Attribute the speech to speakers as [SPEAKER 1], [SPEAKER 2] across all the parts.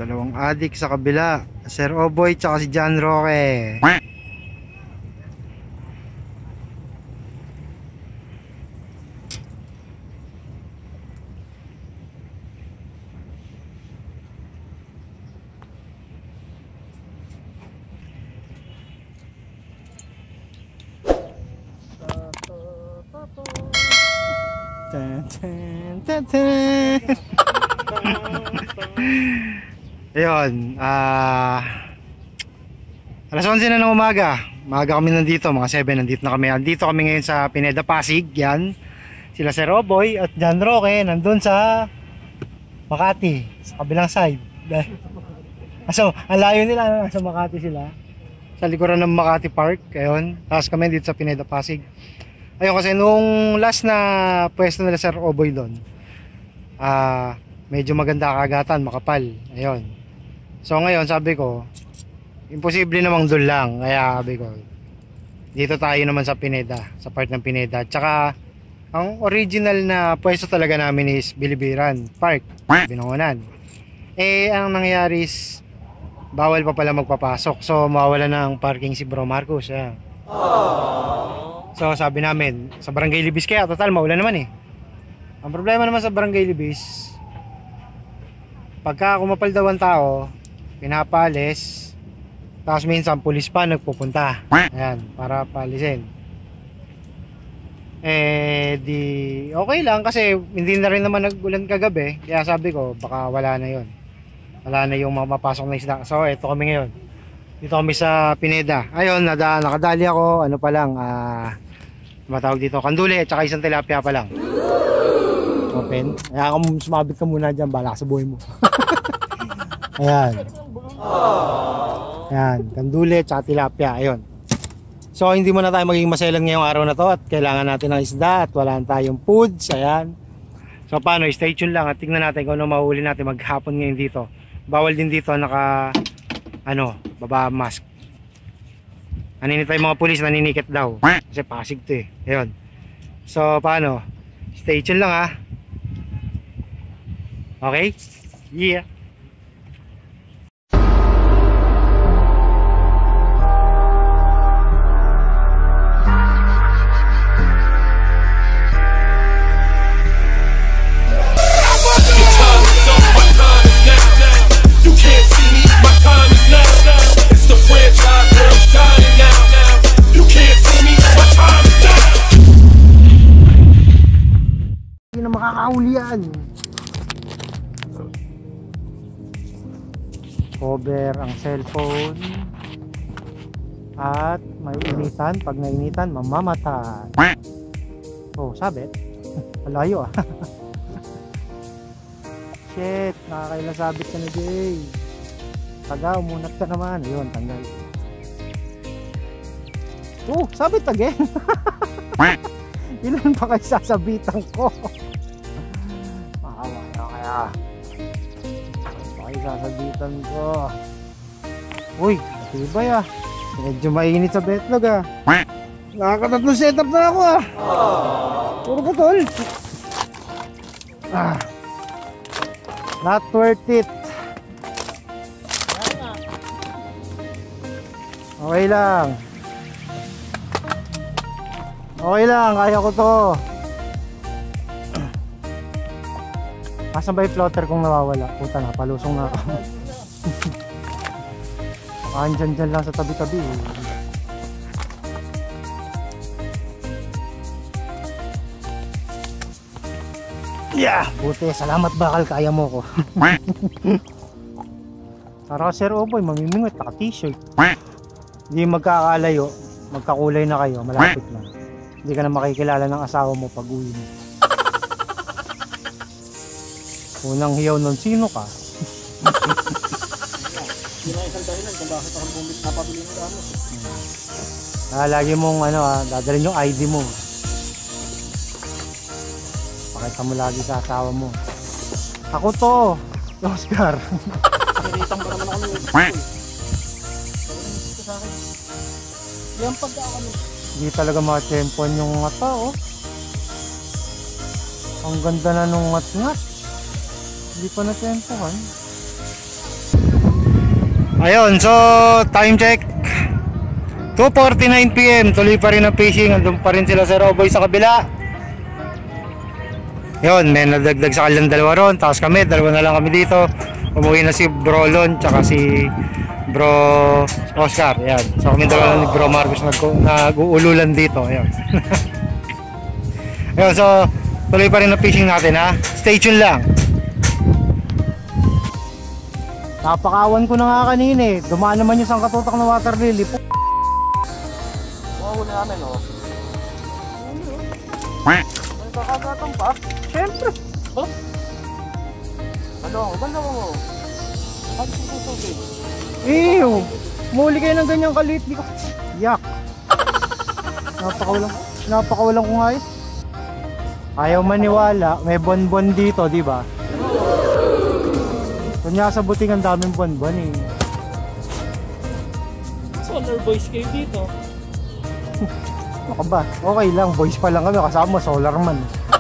[SPEAKER 1] Dalawang adik sa kabila, Sir Oboy tsaka si John Roque. Ayun, alas 11 na ng umaga. Maaga kami nandito, mga 7 nandito na kami. Nandito kami ngayon sa Pineda, Pasig. Yan, sila Sir Oboy at John Roque nandun sa Makati, sa kabilang side. So, ang layo nila, sa Makati sila, sa likuran ng Makati Park. Ayun, tapos kami dito sa Pineda, Pasig. Ayun, kasi nung last na pwesto nila Sir Oboy doon, medyo maganda kagatan, makapal. Ayun. So ngayon sabi ko, imposible namang doon lang. Kaya sabi ko, dito tayo naman sa Pineda, sa part ng Pineda. Tsaka ang original na pwesto talaga namin is Bilibiran Park, Binangonan. Eh ang nangyari is bawal pa pala magpapasok. So mawawala ng parking si Bro Marcos. So sabi namin, sa Barangay Libis kaya, total maulan naman eh. Ang problema naman sa Barangay Libis, pagka kumapal daw ang tao, pinapalis, tapos minsan pulis pa nagpupunta. Ayan, para palisin. Eh di okay lang kasi hindi na rin naman nag-ulan kagabi. Kaya sabi ko baka wala na yon. Wala na yung mapapasok na isda. So eto kami ngayon. Dito kami sa Pineda. Ayun, nakadali ako, ano pa lang, matawag dito, kanduli at saka isang tilapia pa lang. Open. Kaya sumabit ka muna dyan, bala ka sa buhay mo. Ayan. Ayan, kanduli at saka tilapia. Ayun. So hindi muna tayo maging maselan ngayong araw na to at kailangan natin ng isda at wala tayong foods. Ayan. So paano, stay tuned lang at tingnan natin kung ano mahuli natin maghapon ngayon dito. Bawal din dito baba mask. Naninit tayo mga pulis, naninikit daw kasi Pasig to eh. Ayun. So paano, stay tuned lang ha. Okay? Yeah. Hindi na makakauli yan. Cover ang cellphone at may initan. Pag nainitan, mamamatay. Oh, sabit. Malayo ah. Shit, nakakailang sabit ka na, Jay. Taga, umunat ka naman. Ayun, tanggal. Oh, sabit again. Ilan pa kayo sasabitan ko? Makawa na kaya. Bakit sasabitan ko? Uy, matibay ah. Medyo mainit sa betlog ah. Nakakatatlong setup na ako ah. Puro putol. Not worth it. Okay lang. Okay lang, kaya ko to. Asan ba yung floater kung nawawala? Puta na, palusong na ako. Andyan lang sa tabi-tabi. Yeah! Buti, salamat bakal, kaya mo ko. Para Sir Oboy, mamimingot, naka-t-shirt. Hindi magkakalayo, magkakulay na kayo, malapit lang. Hindi ka na makikilala ng asawa mo pag uwi mo. Unang hiyaw nun, sino ka? Hindi na isang dahilan kung bakit ako napabili ng gamot. Lagi mong dadalhin yung ID mo. Pakita mo lagi sa asawa mo. Ako to, Oscar. Naritang pa naman ako ng yan pagka ako. Hindi talaga makachempon yung mata oh. Ang ganda na nung ngat-ngat. Hindi pa na-tempohan. Ayun, so time check 2:49 PM, tuloy pa rin ang fishing. Andun pa rin sila Sir Roboy sa kabila. Yun, may nadagdag sa kanilang dalawa ron. Tapos kami, dalawa na lang kami dito. Umuwi na si Bro Lon, tsaka si Bro Oscar. Ayan, so kami dalawa lang ni Bro Marcos nag-uululan dito. Ayan. Ayun, so tuloy pa rin ang fishing natin, ha. Stay tuned lang. Napakawan ko na nga kanina eh. Dumaan naman yung sangkatutak na water lily.
[SPEAKER 2] Huli namin, oh.
[SPEAKER 1] Quack.
[SPEAKER 2] May kakagatang pa?
[SPEAKER 1] Siyempre.
[SPEAKER 2] Oh? Ano? Banda mo? Ano susugin?
[SPEAKER 1] Ew. Muli kayo ng ganyang kalit. Di ko. Yak. Napakawalang kung ayos. Ayaw maniwala. May bonbon dito, di ba? Kunya sa buting ang daming bonbon eh.
[SPEAKER 2] Solar boys kayo dito.
[SPEAKER 1] Ano ka ba? Okay lang, boys pa lang kami, kasama Solarman.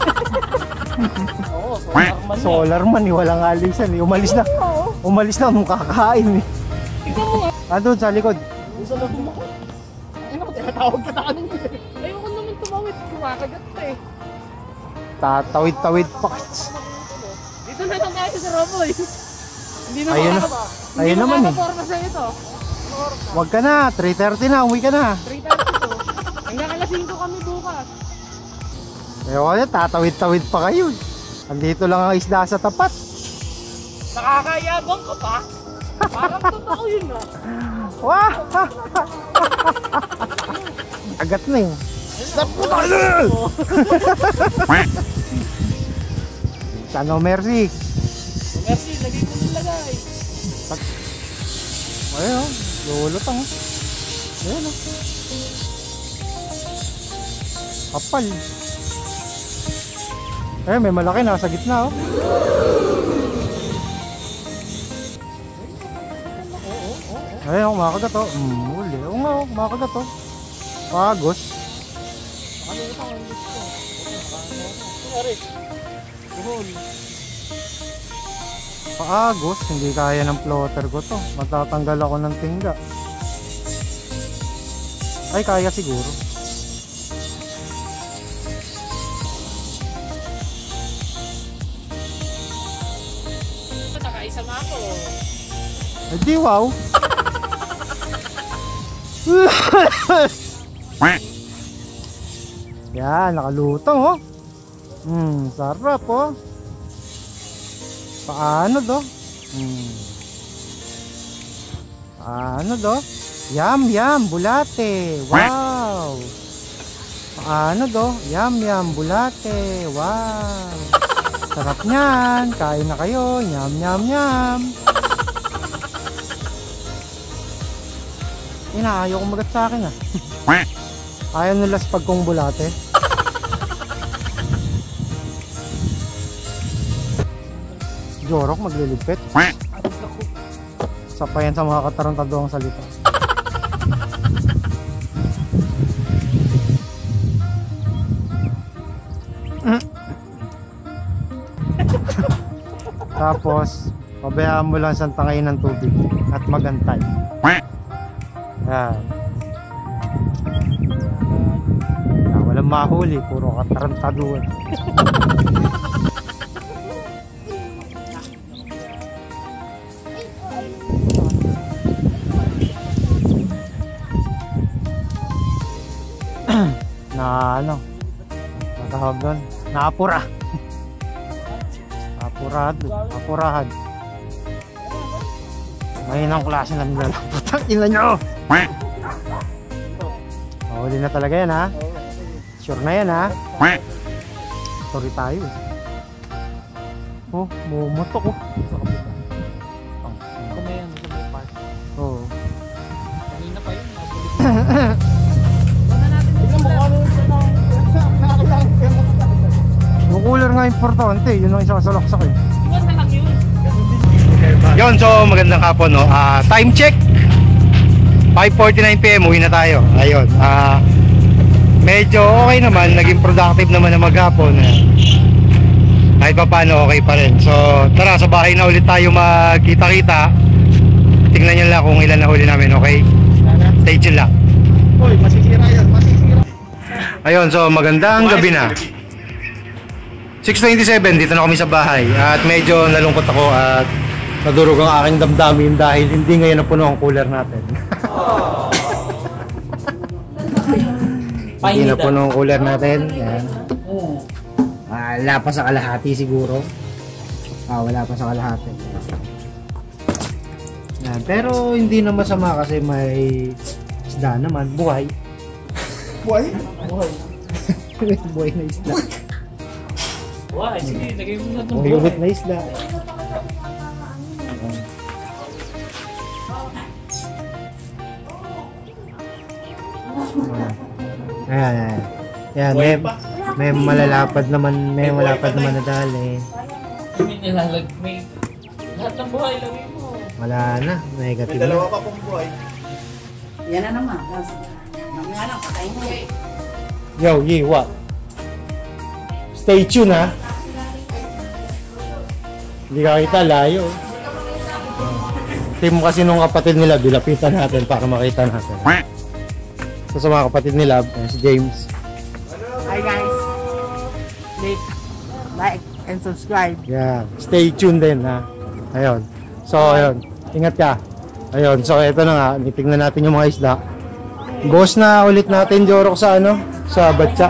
[SPEAKER 2] Oo, Solarman.
[SPEAKER 1] Solarman eh, walang alisan eh. Umalis na nung kakain eh.
[SPEAKER 2] Tignan mo nga.
[SPEAKER 1] Andun sa likod.
[SPEAKER 2] Isa na tumakot. Ay naku, tinatawag ka na kanina. Ayoko naman tumawid, kumakagat ka eh.
[SPEAKER 1] Tatawid-tawid pa.
[SPEAKER 2] Dito na lang tayo sa Roboy. Hindi na
[SPEAKER 1] Ayun
[SPEAKER 2] makakaba.
[SPEAKER 1] ayun naman eh.
[SPEAKER 2] Forma sa ito.
[SPEAKER 1] Wag ka na, 3:30 na, uwi ka na.
[SPEAKER 2] 3:30 to. Hanggang alas 5 kami bukas.
[SPEAKER 1] Ewan na, tatawid-tawid pa kayo. Andito lang ang isda sa tapat.
[SPEAKER 2] Nakakayabang ka pa. Parang totoo yun ah.
[SPEAKER 1] Wah! Agat na eh. Sana mercy.
[SPEAKER 2] Merci, lagay ko nilagay.
[SPEAKER 1] Ayun oh, lulutang oh. Ayun oh. Kapal. Eh, may malaki nasa gitna oh. Ayun, kumakagat oh. Uli. Oo nga oh, kumakagat oh. Pagos.
[SPEAKER 2] Nakalimutan ang gusto. Sorry. Buhol.
[SPEAKER 1] Paagos, hindi kaya ng floater ko to. Matatanggal ako ng tingga. Ay, kaya siguro.
[SPEAKER 2] Nakaisa nga ako.
[SPEAKER 1] Eh di wow. Yan, nakalutang oh. Sarap oh. Paano do? Paano do? Yum yum, bulate. Wow. Paano do? Yum yum, bulate. Wow. Sarap niyan. Kain na kayo. Yum yum yum. Ayaw kong magat sa akin ah. Ayaw nilas pag kong bulate. Jorok magliligpit. Sapayan sa mga katarantaduang salita. Tapos pabayaan mo lang siyang tangayin ng tubig at magantay. Yan. Walang mahuli, puro katarantaduan. Na ano, natawag doon, naapura. Apurahan. Ngayon ang klase na nilalapot. Ang ina nyo! Mahuli na talaga yan ha. Sure na yan ha. Sorry tayo eh. Oh, mumutok oh.
[SPEAKER 2] Kumayan sa may park.
[SPEAKER 1] Oo.
[SPEAKER 2] Kanina pa yun. Tignan mo kung ano yung
[SPEAKER 1] Yung cooler nga importante, yun ang isasalaksak eh.
[SPEAKER 2] iwan na lang yun.
[SPEAKER 1] Yun, so magandang hapon no. Time check 5:49 PM, uwi na tayo. Ayun. Medyo okay naman, naging productive naman na maghapon. Kahit pa paano okay pa rin. So tara, sa bahay na ulit tayo magkita-kita. Tingnan nyo lang kung ilan na huli namin, okay? Stay tuned lang.
[SPEAKER 2] Uy, masisira yan, masisira.
[SPEAKER 1] Ayun, so magandang gabi na. 6:27, dito na kami sa bahay. At medyo nalungkot ako at nadurog ang aking damdamin dahil hindi ngayon napuno ang cooler natin. Hindi napuno ang cooler natin. Yan. Wala pa sa kalahati siguro. Wala pa sa kalahati. Yan. Pero hindi na masama kasi may isda naman. Buhay.
[SPEAKER 2] Buhay?
[SPEAKER 1] Buhay na isda.
[SPEAKER 2] Buhay, sige, lagay mo na itong
[SPEAKER 1] Buhay ulit na isda. Ayan. Ayan, may malalapad naman, na dali.
[SPEAKER 2] May nilalag, may lahat ng buhay, lagay mo.
[SPEAKER 1] Wala na, negative
[SPEAKER 2] May dalawa
[SPEAKER 1] na.
[SPEAKER 2] pa pong buhay.
[SPEAKER 3] Yan na naman. Mamaya lang, patayin mo.
[SPEAKER 1] Yo, Yi, what? Stay tuned ha. Hindi ka kita, layo. Team kasi nung kapatid nila, bilapitan natin para makita natin. So sa mga kapatid nila, si James.
[SPEAKER 3] Hi guys. Click, like, and subscribe.
[SPEAKER 1] Yeah, stay tuned din ha. Ayun. So ayun, ingat ka. Ayun, so ito na nga, titingnan natin yung mga isda. Boss na ulit natin Jorok sa ano, sa batsa.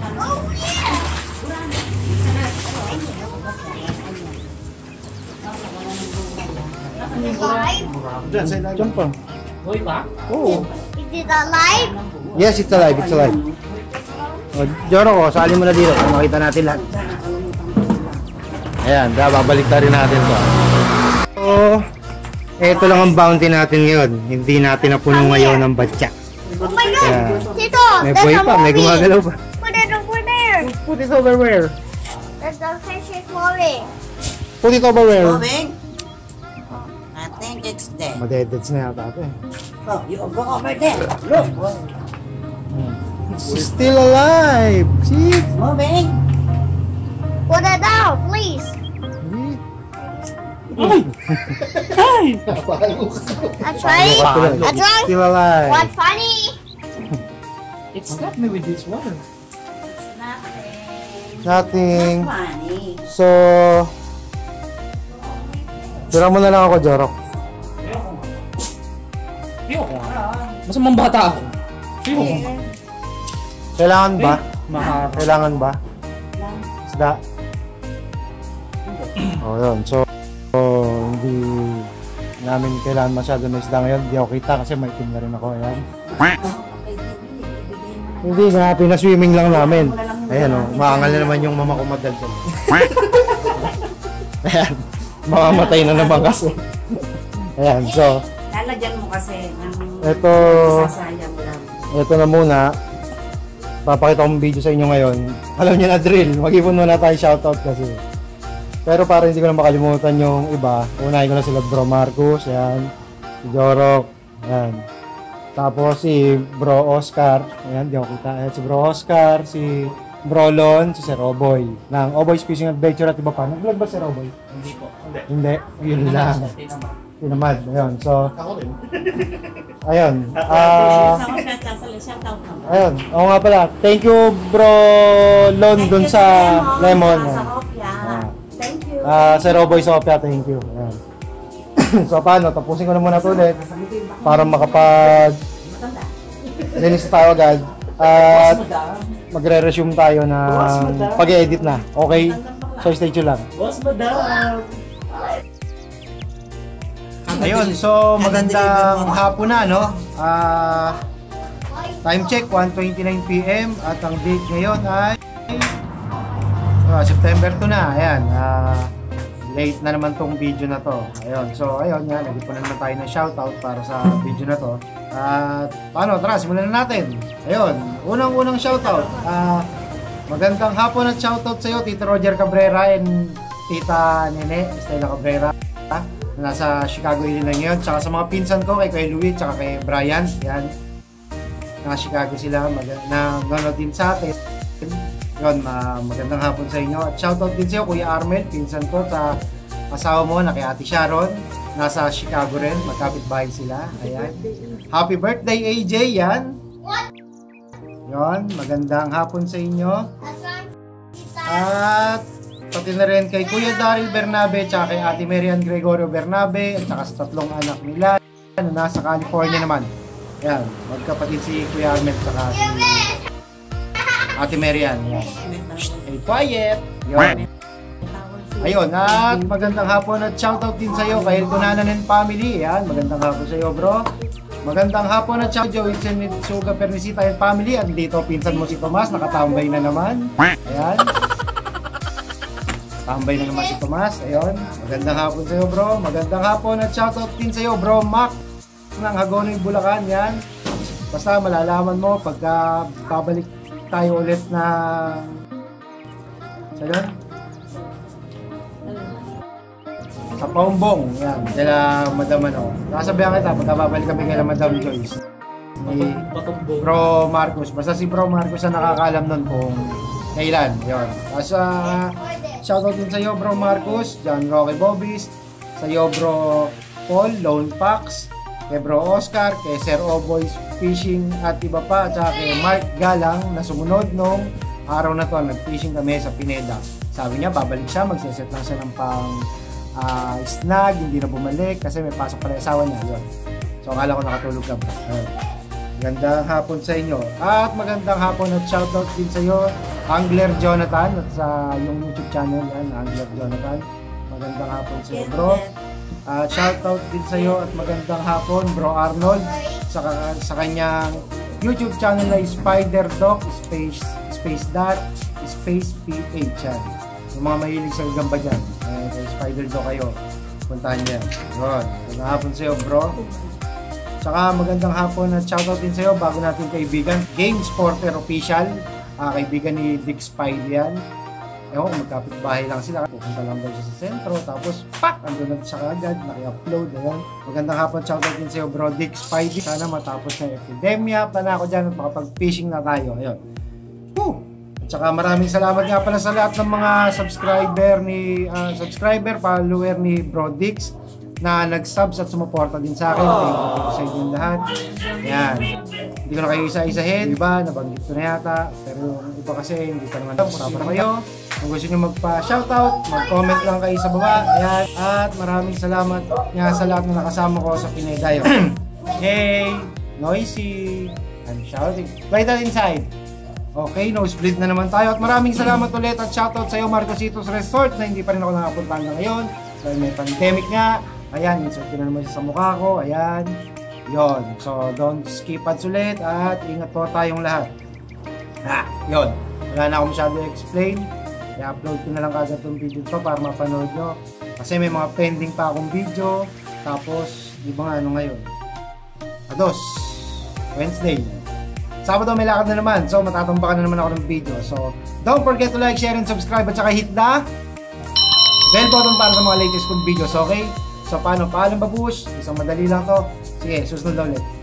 [SPEAKER 2] Diyan, sa ilalim.
[SPEAKER 1] Diyan pa.
[SPEAKER 2] Buhay ba?
[SPEAKER 1] Oo.
[SPEAKER 4] Is it alive?
[SPEAKER 1] Yes, it's alive, it's alive. O, Jorok, sali mo na dito para makita natin lahat. Ayan, babalik na rin natin to. So, eto lang ang bounty natin ngayon. Hindi natin napuno ngayon ng batsa.
[SPEAKER 4] Oh my God!
[SPEAKER 1] Yeah.
[SPEAKER 4] Tito,
[SPEAKER 1] May
[SPEAKER 4] there's
[SPEAKER 1] buhay
[SPEAKER 4] a
[SPEAKER 1] pa, may
[SPEAKER 4] movie.
[SPEAKER 1] gumagalaw pa.
[SPEAKER 4] Put it over there.
[SPEAKER 1] Put it over where?
[SPEAKER 4] There's a fish is moving.
[SPEAKER 1] Put it over where?
[SPEAKER 3] Moving? I think it's dead.
[SPEAKER 1] Madededs na yata ito eh.
[SPEAKER 3] Oh, you go over there. Look.
[SPEAKER 1] It's still alive! See?
[SPEAKER 3] Moving.
[SPEAKER 4] Put it down, please. That's right. That's right.
[SPEAKER 1] Still alive.
[SPEAKER 4] What funny?
[SPEAKER 2] It's not me with this water.
[SPEAKER 1] Nothing.
[SPEAKER 3] Funny.
[SPEAKER 1] So, tira mo na lang ako, Jorok.
[SPEAKER 2] Ayoko nga. Masamang bata ako. Ayoko nga.
[SPEAKER 1] Kailangan ba?
[SPEAKER 2] Mahal.
[SPEAKER 1] Kailangan ba? Isda? Oh, yun. So, hindi namin kailangan masyado na isda ngayon. Hindi ako kita kasi may team na rin ako. Ayan. Hindi nga, pinaswimming lang namin. Ayan o, maangal na naman yung mama ko madaldal. Ayan, mamamatay na naman kasi. Ayan, so,
[SPEAKER 3] Lalagyan mo kasi ng
[SPEAKER 1] Ito.
[SPEAKER 3] sasayang lang.
[SPEAKER 1] ito na muna. Papakita kong video sa inyo ngayon. Alam niyo na drill, mag-ipon muna tayo shoutout kasi. Pero para hindi ko na makalimutan yung iba, unahin ko na sila Bro Marcos, yan. Si Jorok, yan. Tapos si Bro Oscar, ayan, di ako kita. Ayan, si Bro Oscar, si Bro Lon, si Sir Oboy. Ng Oboy's Fishing Adventure at iba pa. Nag-vlog ba Sir Oboy?
[SPEAKER 2] Hindi po.
[SPEAKER 1] Hindi, yun lang. Tinamad, ayun. So,
[SPEAKER 2] Ako rin.
[SPEAKER 1] ayun.
[SPEAKER 3] Sa shout out naman.
[SPEAKER 1] Ayun, oo nga pala. Thank you Bro Lon dun sa Lemon.
[SPEAKER 3] Sa Opia. Thank you.
[SPEAKER 1] Sir Oboy Sopia, thank you. Ayan. So paano, tapusin ko na muna ito ulit para makapag linis tayo agad at magre-resume tayo ng pag-edit na. Okay? So stay tuned lang.
[SPEAKER 2] Boss, madam!
[SPEAKER 1] Ayun, so magandang hapon na, no? Time check, 1:29 PM at ang date ngayon ay September 2 na. Ayan, late na naman tong video na to. Ayun, so ayun nga, nag-ipunan naman tayo ng shoutout para sa video na to. At paano, tara, simulan na natin. Ayun, unang-unang shoutout. Magandang hapon at shoutout sa iyo, Tito Roger Cabrera and Tita Nene, Estela Cabrera. Nasa Chicago, Illinois ngayon. Tsaka sa mga pinsan ko, kay Kuya Louie, tsaka kay Brian. Yan. Nasa Chicago sila. Nanonood din sa atin. Yun, magandang hapon sa inyo. At shoutout din sa iyo, Kuya Armel, pinsan ko, sa asawa mo na kay Ate Sharon. nasa Chicago rin, magkapit-bahay sila. Ayan. Happy birthday AJ, yan. Yon, magandang hapon sa inyo. At pati na rin kay Kuya Daryl Bernabe, tsaka kay Ate Marian Gregorio Bernabe, at saka sa tatlong anak nila na nasa California naman. Ayan, magkapatid si Kuya Armel, tsaka si Ate Marian. Ayan. Hey, quiet! Yon. Ayun, at magandang hapon at shoutout din sa'yo kay Eldonanan and family. Ayan, magandang hapon sa'yo bro. Magandang hapon at shoutout Joey Suga Pernisita and family. At dito pinsan mo si Tomas, nakatambay na naman. Ayan. Tambay na naman si Tomas. Ayun, magandang hapon sa'yo bro. Magandang hapon at shoutout din sa'yo bro Mac ng Hagonoy, Bulacan. Yan. Basta malalaman mo pagka babalik tayo ulit na saan? Sa Paumbong, yan, kaya Madam ano. Nakasabihan kita, pagkababalik kami kay Madam Joyce. Ni Bro Marcos, basta si Bro Marcos ang nakakaalam nun kung kailan, yun. Tapos, shoutout din sa'yo Bro Marcos, John Roque Bobis, sa'yo Bro Paul, Lone Pax, kay Bro Oscar, kay Sir Oboy Fishing at iba pa, at saka kay Mark Galang na sumunod nung araw na to, nag-fishing kami sa Pineda. Sabi niya, babalik siya, magsiset lang siya ng pang snag, hindi na bumalik kasi may pasok pala yung asawa niya. Yun. So akala ko nakatulog ka pa. Magandang hapon sa inyo. At magandang hapon at shoutout din sa iyo Angler Jonathan at sa yung YouTube channel yan, Angler Jonathan. Magandang hapon sa iyo bro. At shoutout din sa iyo at magandang hapon Bro Arnold sa kanyang YouTube channel na Spider Doc Space Dot Space PH yan. Yung mga mahilig sa gamba dyan, kay Spider Doc kayo, puntahan dyan. Good. Magandang hapon sa'yo bro. Tsaka magandang hapon at shoutout din sa'yo bago natin kaibigan Games Porter Official, kaibigan ni Dick Spidey yan. Ewan, magkapit-bahay lang sila, pupunta lang daw siya sa sentro, tapos pak! Andun na siya kaagad, naki-upload. Magandang hapon, shoutout din sa'yo bro Dick Spidey. Sana matapos na yung epidemya, plana ako dyan at makapag-fishing na tayo. Ayun. Woo! Tsaka maraming salamat nga pala sa lahat ng mga follower ni Bro Dix na nag-subs at sumuporta din sa akin. Thank you sa inyo lahat. Ayan. Hindi ko na kayo isa-isahin. Iba, nabanggit ko na yata. Pero yung iba kasi hindi pa naman alam. Para kayo. Kung gusto nyo magpa-shoutout, mag-comment lang kayo sa baba. Ayan. At maraming salamat nga sa lahat na nakasama ko sa Pinay-Dayo. Hey! Noisy! I'm shouting. Right inside. Okay, nosebleed na naman tayo at maraming salamat ulit at shoutout sa iyo Marcositos Resort na hindi pa rin ako nakapunta hanggang ngayon dahil may pandemic nga. Ayan, insert ko na naman siya sa mukha ko. Ayan, yon. So, don't skip ads ulit at ingat po tayong lahat. Yon. Wala na ako masyado explain. I-upload ko na lang kagad itong video to para mapanood nyo. Kasi may mga pending pa akong video. Tapos, di ba nga ano ngayon? Ados, Wednesday. Sabado may lakad na naman, so matatambakan na naman ako ng video. So, don't forget to like, share, and subscribe at saka hit the bell button para sa mga latest kong videos, okay? So, paano? Paalam babush? Isang madali lang to. Sige, susunod na ulit.